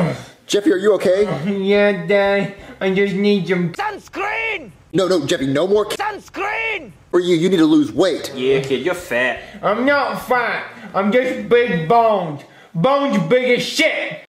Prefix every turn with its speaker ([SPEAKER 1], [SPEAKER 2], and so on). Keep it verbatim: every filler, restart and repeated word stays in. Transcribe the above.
[SPEAKER 1] Jeffy, are you okay?
[SPEAKER 2] Yeah, Dad. I just need some
[SPEAKER 3] Sunscreen!
[SPEAKER 1] No, no, Jeffy, no more.
[SPEAKER 3] Sunscreen!
[SPEAKER 1] For you, you need to lose weight.
[SPEAKER 4] Yeah, kid, you're fat.
[SPEAKER 2] I'm not fat. I'm just big bones. Bones big as shit.